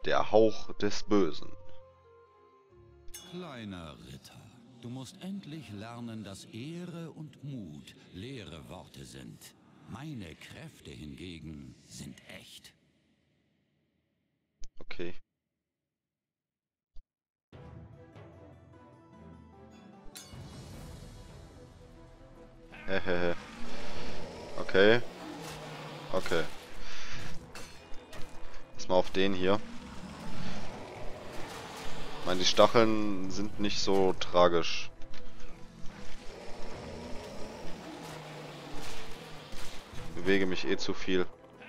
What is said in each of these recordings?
Der Hauch des Bösen. Kleiner Ritter, du musst endlich lernen, dass Ehre und Mut leere Worte sind. Meine Kräfte hingegen sind echt. Okay. Hehehe. Okay. Okay. Erstmal auf den hier. Ich meine, die Stacheln sind nicht so tragisch. Ich bewege mich eh zu viel.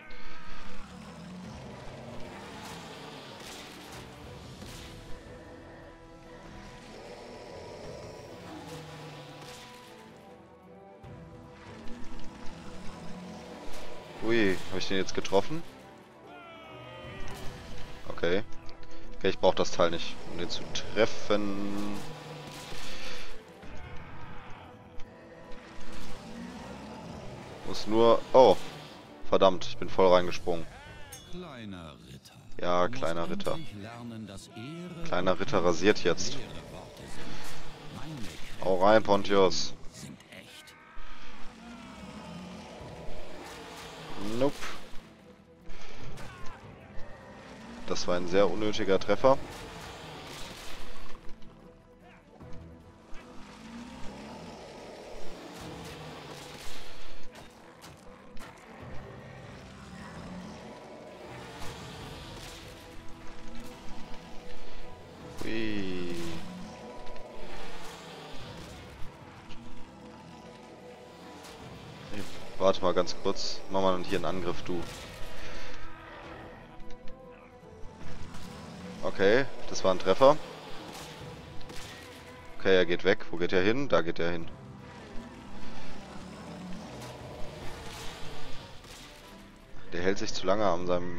Ui, habe ich den jetzt getroffen? Okay. Okay, ich brauche das Teil nicht, um den zu treffen. Muss nur... Oh, verdammt, ich bin voll reingesprungen. Kleiner Ritter, Ja, du musst kleiner Ritter. endlich lernen, dass Ehre Kleiner Ritter und rasiert jetzt. leere Worte sind. Meine Kräfte Hau rein, Pontius. sind echt. Nope. Das war ein sehr unnötiger Treffer. Ui. Warte mal ganz kurz. Mach mal hier einen Angriff, du. Okay, das war ein Treffer. Okay, er geht weg. Wo geht er hin? Da geht er hin. Der hält sich zu lange an seinem...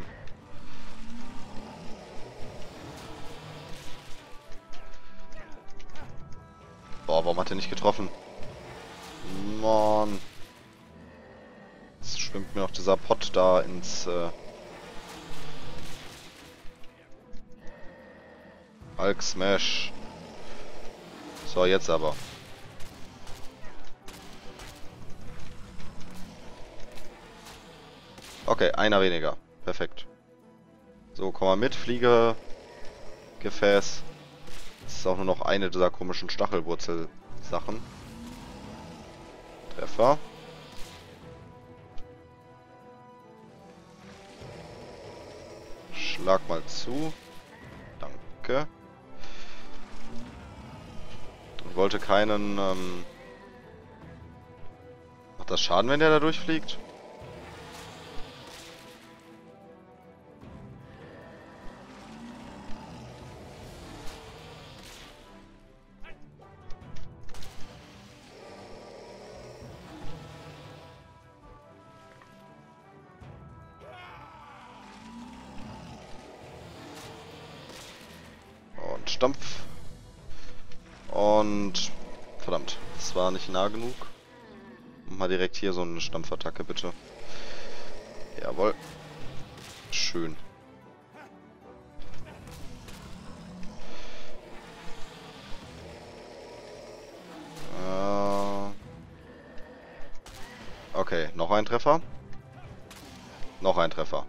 Boah, warum hat er nicht getroffen? Mann. Jetzt schwimmt mir noch dieser Pott da ins... Hulk Smash. So, jetzt aber. Okay, einer weniger. Perfekt. So, komm mal mit, Fliege. Gefäß. Das ist auch nur noch eine dieser komischen Stachelwurzel-Sachen. Treffer. Schlag mal zu. Danke. Ich wollte keinen, Macht das Schaden, wenn der da durchfliegt? Und Stampf. Und... Verdammt, das war nicht nah genug. Mal direkt hier so eine Stampfattacke, bitte. Jawohl. Schön. Okay, noch ein Treffer. Noch ein Treffer.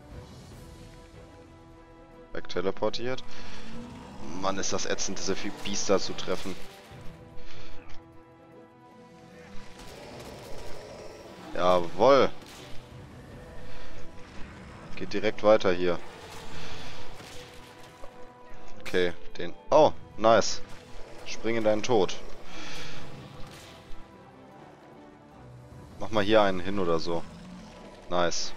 Wegteleportiert. Mann, ist das ätzend, diese Biester zu treffen. Jawohl. Geht direkt weiter hier. Okay, den... Oh, nice. Spring in deinen Tod. Mach mal hier einen hin oder so. Nice.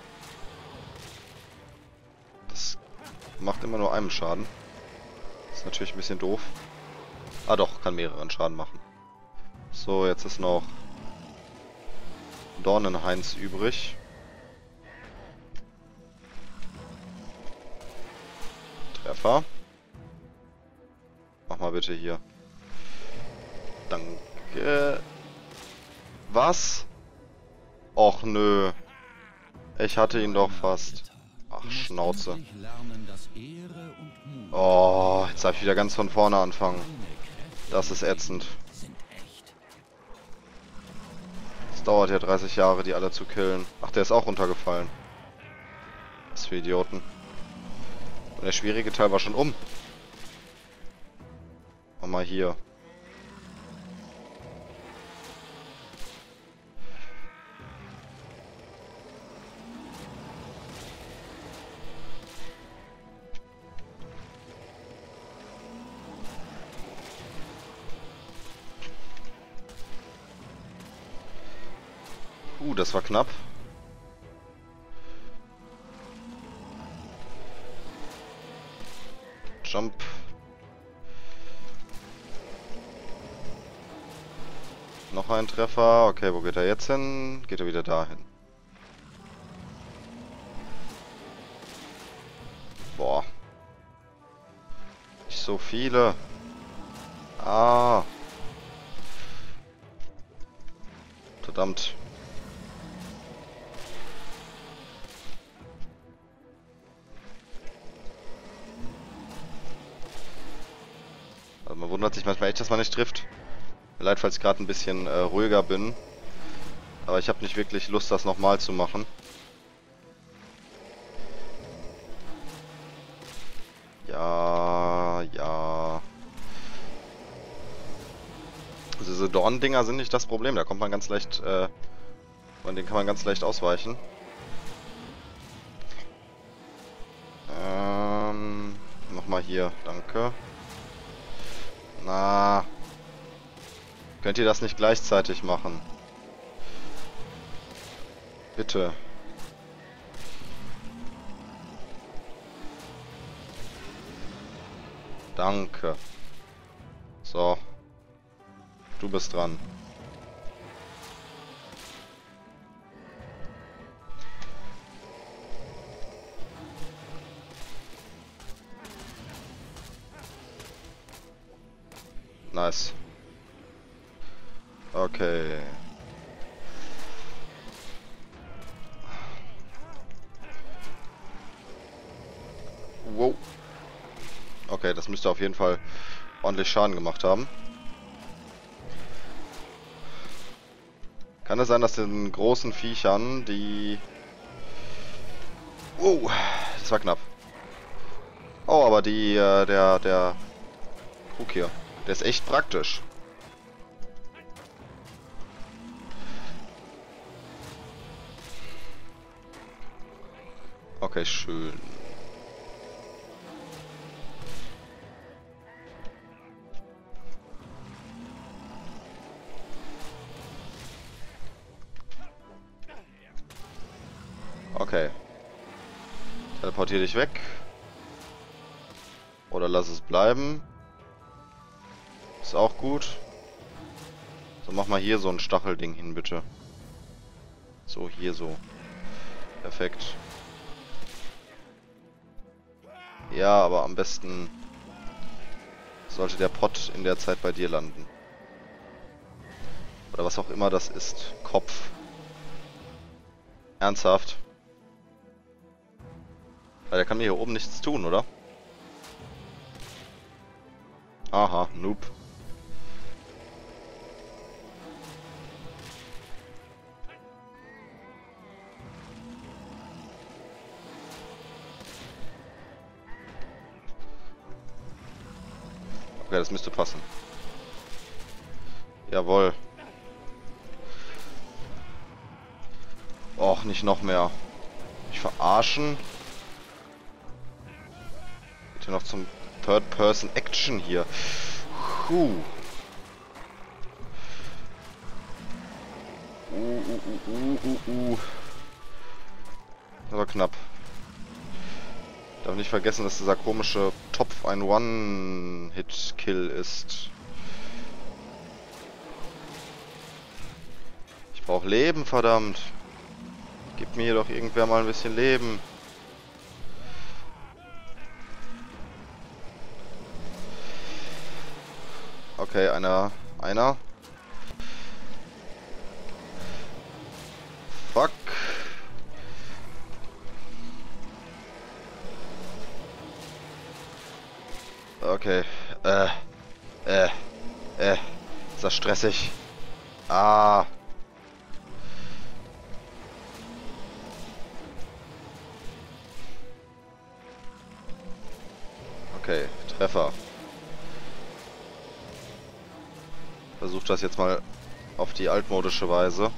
Das macht immer nur einem Schaden. Ist natürlich ein bisschen doof. Ah doch, kann mehreren Schaden machen. So, jetzt ist noch Dornenheinz übrig. Treffer. Mach mal bitte hier. Danke. Was? Och nö. Ich hatte ihn doch fast. Ach Schnauze. endlich lernen, dass Ehre und Mut, Oh, jetzt darf ich wieder ganz von vorne anfangen. meine Kräfte Das ist ätzend. sind echt. Es dauert ja 30 Jahre, die alle zu killen. Ach, der ist auch runtergefallen. Was für Idioten. Und der schwierige Teil war schon um. Mach mal hier. Das war knapp. Jump. Noch ein Treffer. Okay, wo geht er jetzt hin? Geht er wieder dahin. Boah. Nicht so viele. Ah. Verdammt. Also man wundert sich manchmal echt, dass man nicht trifft. Mir leid, falls ich gerade ein bisschen ruhiger bin. Aber ich habe nicht wirklich Lust, das nochmal zu machen. Ja, ja. Also diese Dorndinger sind nicht das Problem. Da kommt man ganz leicht, von denen kann man ganz leicht ausweichen. Nochmal hier, danke. Na. Könnt ihr das nicht gleichzeitig machen? Bitte. Danke. So. Du bist dran. Nice. Okay. Wow. Okay, das müsste auf jeden Fall ordentlich Schaden gemacht haben. Kann es sein, dass den großen Viechern, die... Oh, das war knapp. Oh, aber die, der Krug hier, der ist echt praktisch. Okay, schön. Okay. Teleportier dich weg. Oder lass es bleiben. Ist auch gut. So, mach mal hier so ein Stachelding hin, bitte. So, hier so. Perfekt. Ja, aber am besten sollte der Pott in der Zeit bei dir landen. Oder was auch immer das ist. Kopf. Ernsthaft? Weil der kann mir hier oben nichts tun, oder? Aha, Noob. Okay, das müsste passen. Jawohl. Och, nicht noch mehr. Mich verarschen. Bitte noch zum Third-Person-Action hier. Puh. Aber knapp. Darf nicht vergessen, dass dieser komische Topf ein One-Hit-Kill ist. Ich brauche Leben, verdammt. Gib mir doch irgendwer mal ein bisschen Leben. Okay, einer. Fuck. Okay. Äh, äh, Ist das stressig? Ah. Okay, Treffer. Versuch das jetzt mal auf die altmodische Weise.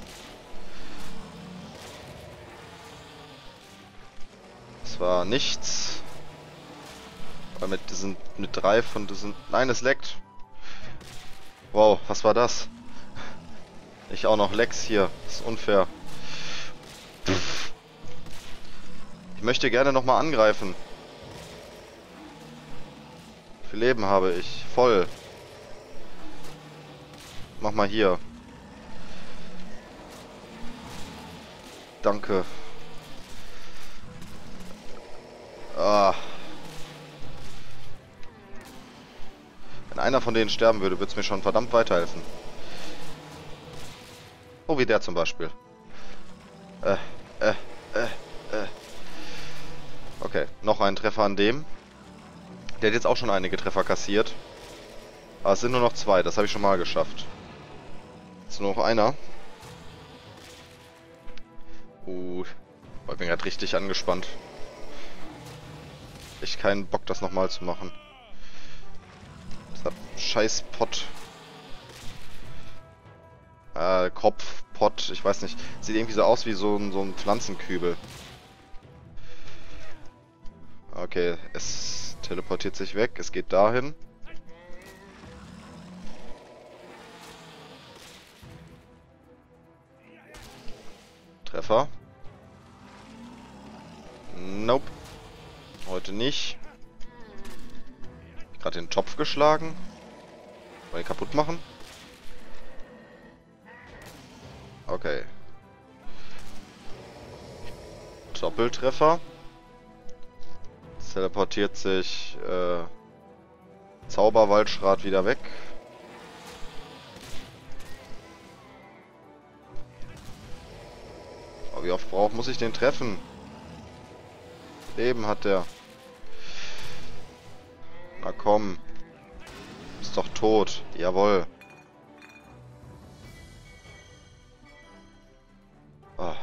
Es war nichts. Weil mit 3 von diesen... Nein, es leckt. Wow, was war das? Ich auch noch Lecks hier. Das ist unfair. Ich möchte gerne nochmal angreifen. Wie viel Leben habe ich? Voll. Mach mal hier. Danke. Ah. Wenn einer von denen sterben würde, würde es mir schon verdammt weiterhelfen. Oh, wie der zum Beispiel. Äh, äh, äh. Okay, noch ein Treffer an dem. Der hat jetzt auch schon einige Treffer kassiert. Aber es sind nur noch 2, das habe ich schon mal geschafft. Jetzt nur noch einer. Ich bin gerade richtig angespannt. Ich keinen Bock, das nochmal zu machen. Dieser scheiß Pott. Kopfpott, ich weiß nicht. Sieht irgendwie so aus wie so ein Pflanzenkübel. Okay, es teleportiert sich weg. Es geht dahin. Treffer. Nope. Heute nicht. Gerade den Topf geschlagen. Wollen ihn kaputt machen? Okay. Doppeltreffer. Jetzt teleportiert sich Zauberwaldschrat wieder weg. Oh, wie oft muss ich den treffen? Leben hat der. Na komm. Ist doch tot. Jawohl. Oh.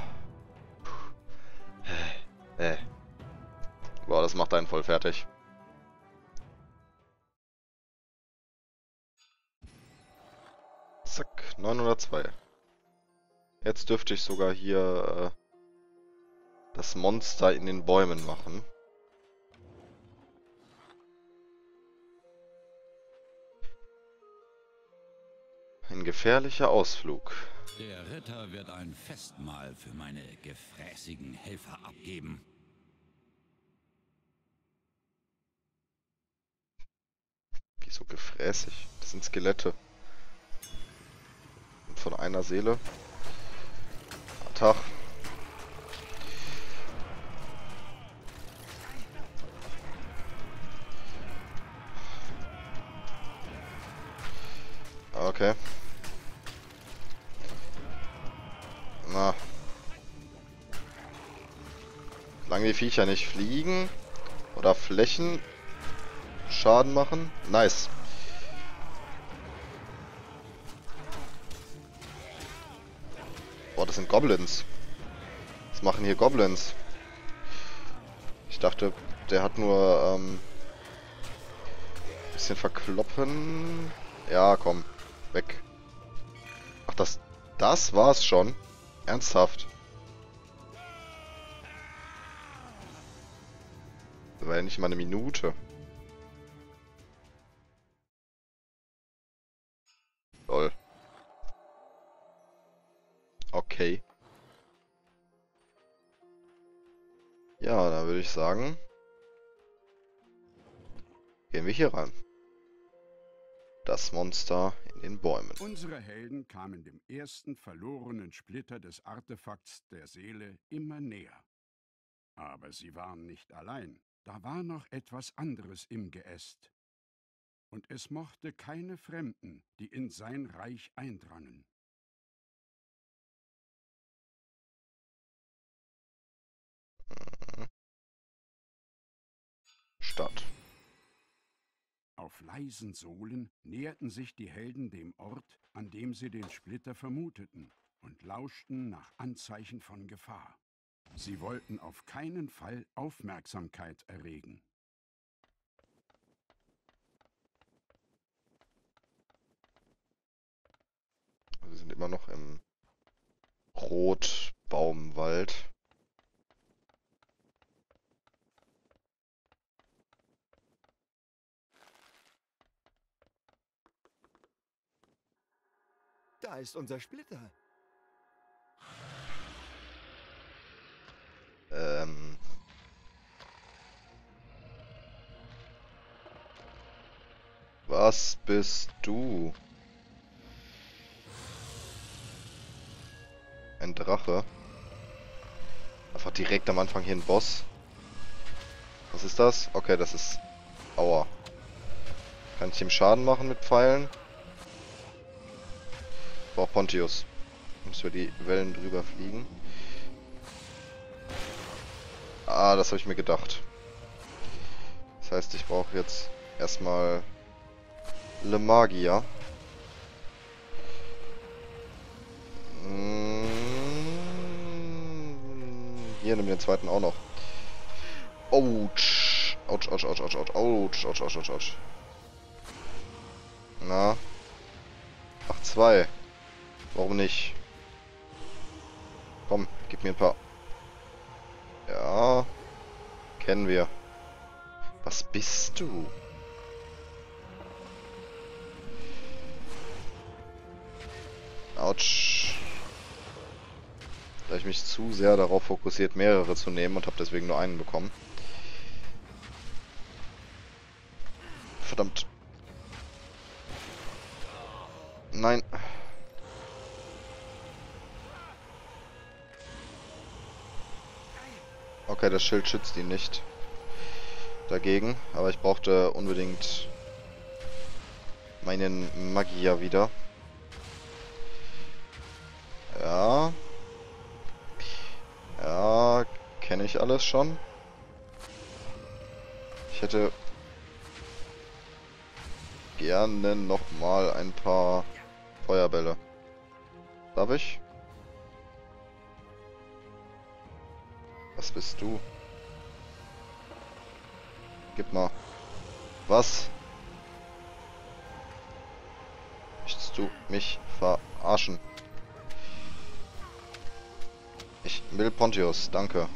Boah, das macht einen voll fertig. Zack, 902. Jetzt dürfte ich sogar hier das Monster in den Bäumen machen. Ein gefährlicher Ausflug. Der Ritter wird ein Festmahl für meine gefräßigen Helfer abgeben. Wieso gefräßig? Das sind Skelette. Und von einer Seele. Tag. Okay. Na. Solange die Viecher nicht fliegen oder Flächen Schaden machen. Nice. Boah, das sind Goblins. Was machen hier Goblins? Ich dachte, der hat nur bisschen verkloppen. Ja, komm. Weg. Ach, das war's schon. Ernsthaft. Das war ja nicht mal eine Minute. Lol. Okay. Ja, dann würde ich sagen, gehen wir hier ran. Das Monster in den Bäumen. Unsere Helden kamen dem ersten verlorenen Splitter des Artefakts der Seele immer näher. Aber sie waren nicht allein. Da war noch etwas anderes im Geäst. Und es mochte keine Fremden, die in sein Reich eindrangen. Stadt. Auf leisen Sohlen näherten sich die Helden dem Ort, an dem sie den Splitter vermuteten, und lauschten nach Anzeichen von Gefahr. Sie wollten auf keinen Fall Aufmerksamkeit erregen. Wir sind immer noch im Rotbaumwald. Da ist unser Splitter. Was bist du? Ein Drache. Einfach direkt am Anfang hier ein Boss. Was ist das? Okay, das ist... Aua. Kann ich ihm Schaden machen mit Pfeilen? Ich brauche Pontius. Müssen wir die Wellen drüber fliegen. Ah, das habe ich mir gedacht. Das heißt, ich brauche jetzt erstmal Le Magia. Hier, nimm den zweiten auch noch. Autsch. Autsch, autsch, autsch, autsch, autsch, autsch, autsch, autsch, autsch, autsch. Na. Ach, 2. Warum nicht? Komm, gib mir ein paar. Ja. Kennen wir. Was bist du? Autsch. Da ich mich zu sehr darauf fokussiert, mehrere zu nehmen und habe deswegen nur einen bekommen. Verdammt. Nein. Okay, das Schild schützt ihn nicht dagegen, aber ich brauchte unbedingt meinen Magier wieder. Ja. Ja, kenne ich alles schon. Ich hätte gerne nochmal ein paar Feuerbälle. Darf ich? Was bist du? Gib mal. Was? Möchtest du mich verarschen? Ich will Pontius, danke.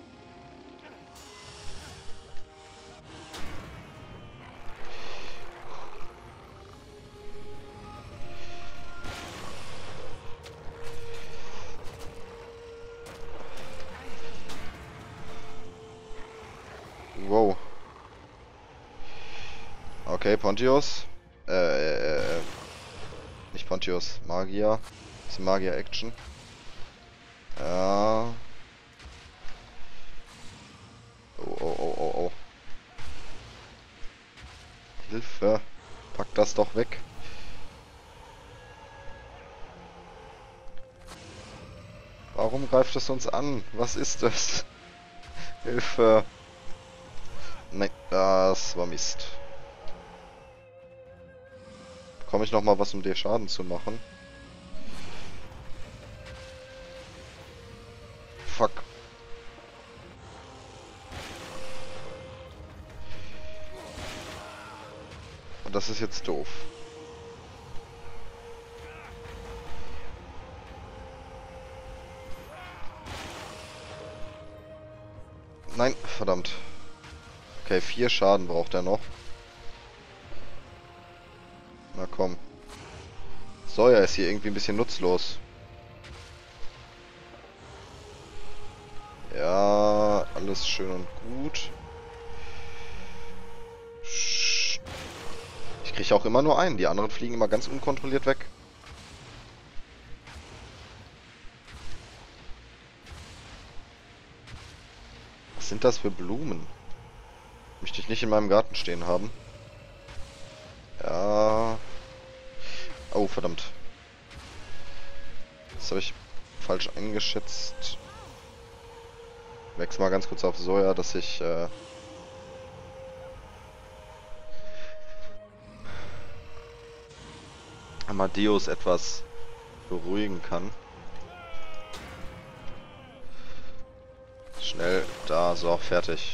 Wow. Okay, Pontius. Nicht Pontius, Magier. Das ist Magier-Action. Ja. Oh, oh, oh, oh, oh. Hilfe. Pack das doch weg. Warum greift es uns an? Was ist das? Hilfe. Nein, das war Mist. Bekomme ich noch mal was, um dir Schaden zu machen? Fuck. Und das ist jetzt doof. Nein, verdammt. Okay, 4 Schaden braucht er noch. Na komm. Sawyer ist hier irgendwie ein bisschen nutzlos. Ja, alles schön und gut. Ich kriege auch immer nur einen. Die anderen fliegen immer ganz unkontrolliert weg. Was sind das für Blumen? Möchte ich nicht in meinem Garten stehen haben. Ja. Oh, verdammt. Das habe ich falsch eingeschätzt. Wechsel mal ganz kurz auf Soja, dass ich Amadeus etwas beruhigen kann. Schnell, da, so, fertig.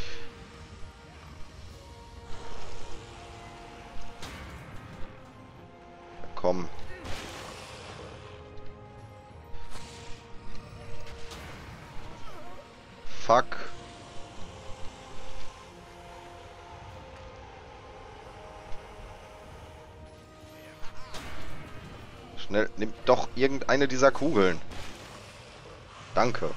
Komm. Fuck. Schnell, nimm doch irgendeine dieser Kugeln. Danke.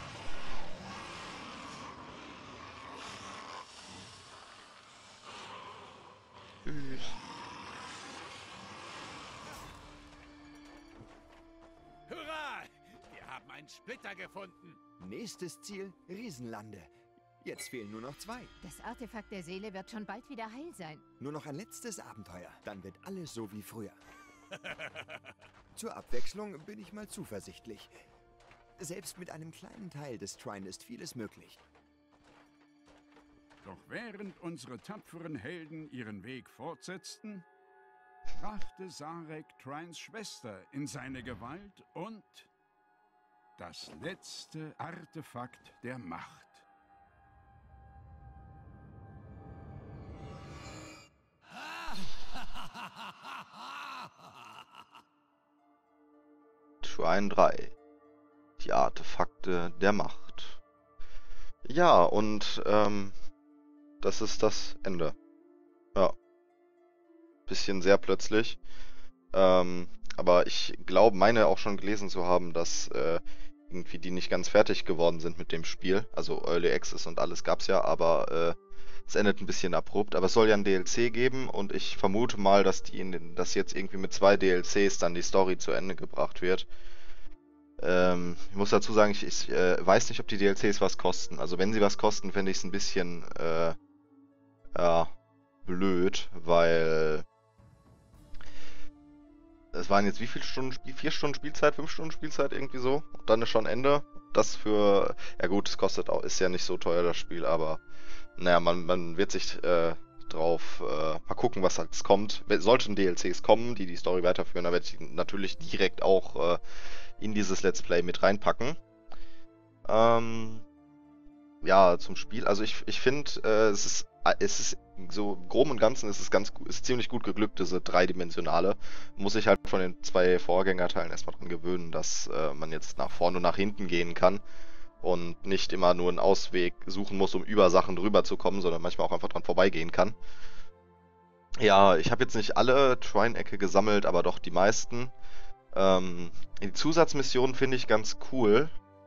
Tschüss. Hurra! Wir haben einen Splitter gefunden. Nächstes Ziel, Riesenlande. Jetzt fehlen nur noch 2. Das Artefakt der Seele wird schon bald wieder heil sein. Nur noch ein letztes Abenteuer. Dann wird alles so wie früher. Zur Abwechslung bin ich mal zuversichtlich. Selbst mit einem kleinen Teil des Trine ist vieles möglich. Doch während unsere tapferen Helden ihren Weg fortsetzten, brachte Sarek Trines Schwester in seine Gewalt und das letzte Artefakt der Macht. Trine 3. Die Artefakte der Macht. Ja, und das ist das Ende. Ja. Bisschen sehr plötzlich. Aber ich glaube, meine auch schon gelesen zu haben, dass irgendwie die nicht ganz fertig geworden sind mit dem Spiel. Also Early Access und alles gab's ja, aber es endet ein bisschen abrupt. Aber es soll ja ein DLC geben und ich vermute mal, dass dass jetzt irgendwie mit 2 DLCs dann die Story zu Ende gebracht wird. Ich muss dazu sagen, ich weiß nicht, ob die DLCs was kosten. Also wenn sie was kosten, fände ich es ein bisschen ja, blöd, weil es waren jetzt wie viele Stunden 4 Stunden Spielzeit, 5 Stunden Spielzeit, irgendwie so. Und dann ist schon Ende. Das für, ja gut, es kostet auch, ist ja nicht so teuer das Spiel, aber naja, man wird sich drauf mal gucken, was halt kommt. Sollten DLCs kommen, die Story weiterführen, dann werde ich die natürlich direkt auch in dieses Let's Play mit reinpacken. Ja, zum Spiel. Also ich finde, es ist so im Groben und Ganzen ist es ist ziemlich gut geglückt, diese dreidimensionale. Muss ich halt von den 2 Vorgängerteilen erstmal dran gewöhnen, dass man jetzt nach vorne und nach hinten gehen kann und nicht immer nur einen Ausweg suchen muss, um über Sachen drüber zu kommen, sondern manchmal auch einfach dran vorbeigehen kann. Ja, ich habe jetzt nicht alle Trine-Ecke gesammelt, aber doch die meisten. Die Zusatzmissionen finde ich ganz cool.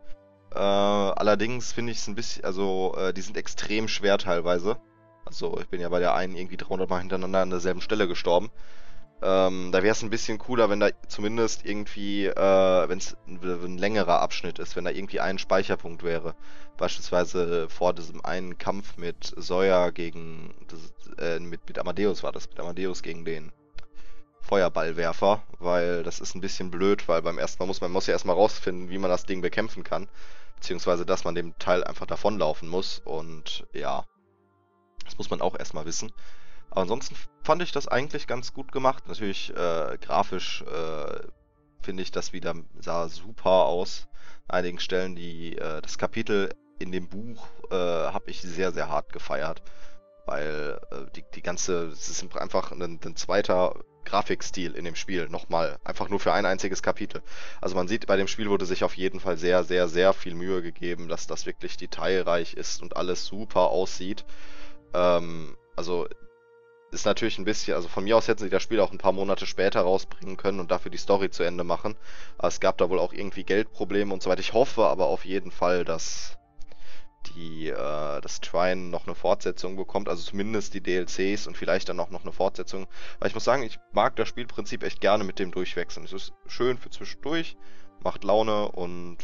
Allerdings finde ich es ein bisschen, also die sind extrem schwer teilweise. Also ich bin ja bei der einen irgendwie 300 Mal hintereinander an derselben Stelle gestorben. Da wäre es ein bisschen cooler, wenn da zumindest irgendwie, wenn es ein längerer Abschnitt ist, wenn da irgendwie ein Speicherpunkt wäre. Beispielsweise vor diesem einen Kampf mit Sawyer gegen, mit Amadeus war das, mit Amadeus gegen den Feuerballwerfer, weil das ist ein bisschen blöd, weil beim ersten Mal muss ja erstmal rausfinden, wie man das Ding bekämpfen kann. Beziehungsweise, dass man dem Teil einfach davonlaufen muss und ja, das muss man auch erstmal wissen. Aber ansonsten fand ich das eigentlich ganz gut gemacht. Natürlich grafisch finde ich das wieder, sah super aus. An einigen Stellen, das Kapitel in dem Buch habe ich sehr, sehr hart gefeiert. Weil es ist einfach ein zweiter Grafikstil in dem Spiel, nochmal, einfach nur für ein einziges Kapitel. Also man sieht, bei dem Spiel wurde sich auf jeden Fall sehr, sehr, sehr viel Mühe gegeben, dass das wirklich detailreich ist und alles super aussieht. Also ist natürlich ein bisschen, also von mir aus hätten sie das Spiel auch ein paar Monate später rausbringen können und dafür die Story zu Ende machen. Aber es gab da wohl auch irgendwie Geldprobleme und so weiter. Ich hoffe aber auf jeden Fall, dass das Trine noch eine Fortsetzung bekommt, also zumindest die DLCs und vielleicht dann auch noch eine Fortsetzung. Weil ich muss sagen, ich mag das Spielprinzip echt gerne mit dem Durchwechseln. Es ist schön für zwischendurch, macht Laune und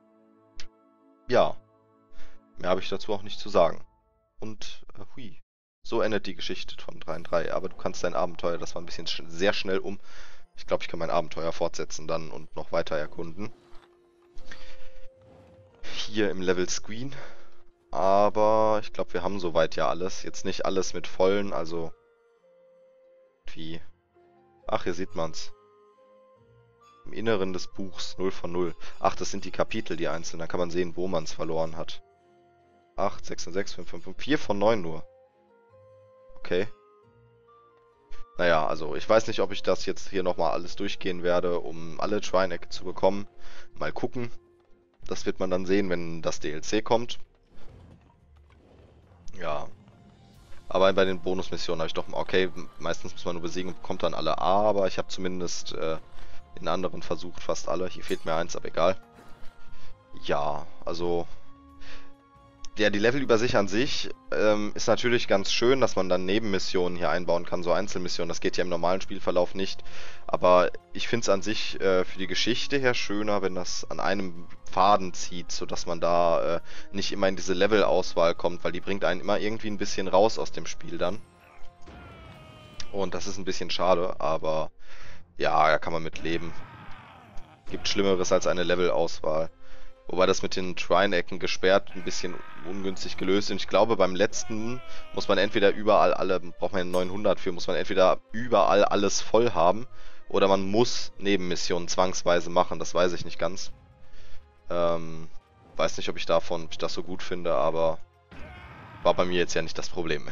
ja, mehr habe ich dazu auch nicht zu sagen. Und hui, so endet die Geschichte von 3-3, aber du kannst dein Abenteuer, das war ein bisschen sehr schnell um. Ich glaube, ich kann mein Abenteuer fortsetzen dann und noch weiter erkunden. Hier im Level Screen. Aber ich glaube, wir haben soweit ja alles. Jetzt nicht alles mit vollen, also wie. Ach, hier sieht man's. Im Inneren des Buchs 0 von 0. Ach, das sind die Kapitel, die einzelnen. Da kann man sehen, wo man es verloren hat. 8, 6 und 6, 5, 5, 5. 4 von 9 nur. Okay. Naja, also ich weiß nicht, ob ich das jetzt hier nochmal alles durchgehen werde, um alle Trineck zu bekommen. Mal gucken. Das wird man dann sehen, wenn das DLC kommt. Ja. Aber bei den Bonusmissionen habe ich doch... Okay, meistens muss man nur besiegen und bekommt dann alle A, aber ich habe zumindest in anderen versucht, fast alle. Hier fehlt mir eins, aber egal. Ja, also... Ja, die Levelübersicht an sich ist natürlich ganz schön, dass man dann Nebenmissionen hier einbauen kann, so Einzelmissionen. Das geht ja im normalen Spielverlauf nicht. Aber ich finde es an sich für die Geschichte her schöner, wenn das an einem Faden zieht, sodass man da nicht immer in diese Levelauswahl kommt, weil die bringt einen immer irgendwie ein bisschen raus aus dem Spiel dann. Und das ist ein bisschen schade, aber ja, da kann man mit leben. Gibt Schlimmeres als eine Levelauswahl. Wobei das mit den Trine-Ecken gesperrt ein bisschen ungünstig gelöst ist. Und ich glaube, beim letzten muss man entweder überall alle, braucht man 900 für, muss man entweder überall alles voll haben oder man muss Nebenmissionen zwangsweise machen. Das weiß ich nicht ganz. Weiß nicht, ob ich das so gut finde, aber war bei mir jetzt ja nicht das Problem.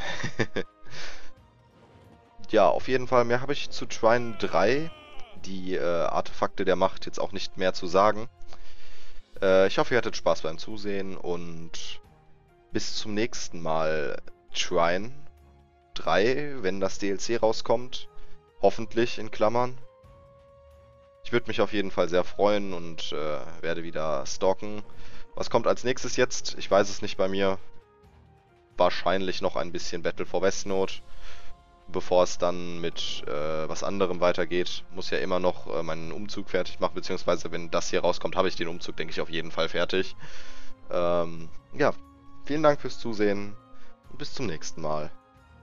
Ja, auf jeden Fall, mehr habe ich zu Trine 3, die Artefakte der Macht, jetzt auch nicht mehr zu sagen. Ich hoffe, ihr hattet Spaß beim Zusehen und bis zum nächsten Mal. Trine 3, wenn das DLC rauskommt. Hoffentlich in Klammern. Ich würde mich auf jeden Fall sehr freuen und werde wieder stalken. Was kommt als nächstes jetzt? Ich weiß es nicht bei mir. Wahrscheinlich noch ein bisschen Battle for Westnode. Bevor es dann mit was anderem weitergeht, muss ja immer noch meinen Umzug fertig machen, beziehungsweise wenn das hier rauskommt, habe ich den Umzug, denke ich, auf jeden Fall fertig. Ja, vielen Dank fürs Zusehen und bis zum nächsten Mal.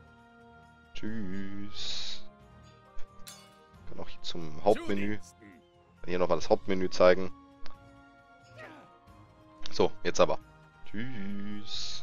Tschüss. Ich kann auch hier zum Hauptmenü, hier nochmal das Hauptmenü zeigen. So, jetzt aber. Tschüss.